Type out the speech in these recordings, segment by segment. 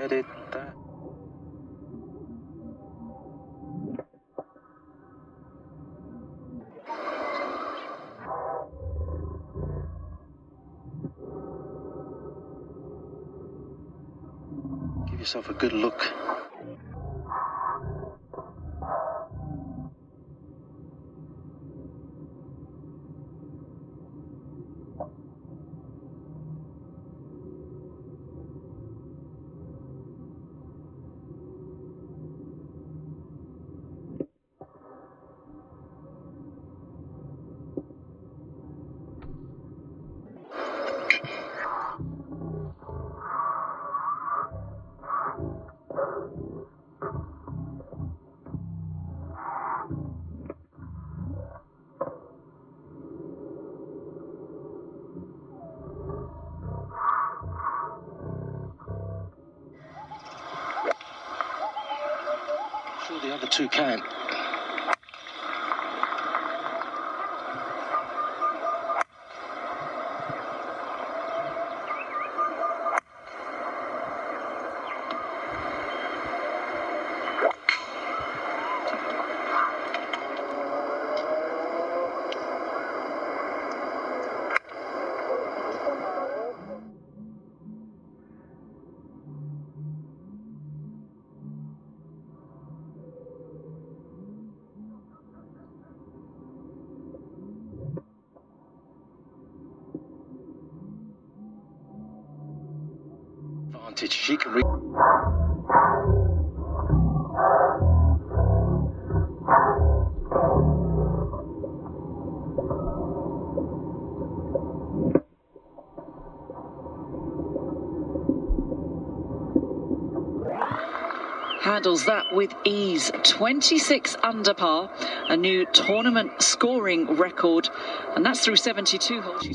edit that. Give yourself a good look. Sure the other two can. She can read. Handles that with ease. 26 under par, a new tournament scoring record, and that's through 72 holes.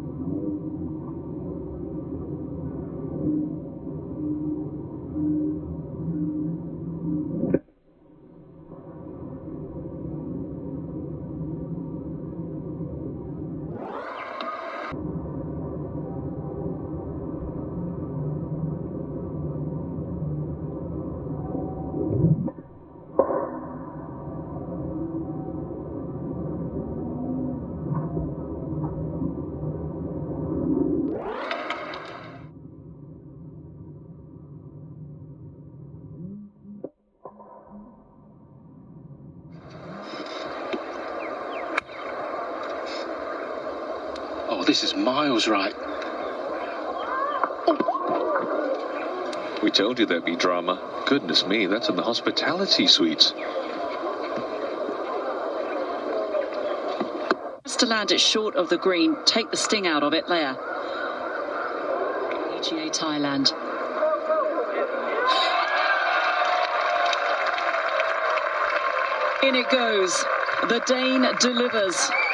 Oh, this is miles right. We told you there'd be drama. Goodness me, that's in the hospitality suites. Just to land it short of the green, take the sting out of it, Leah. PGA Thailand. In it goes. The Dane delivers.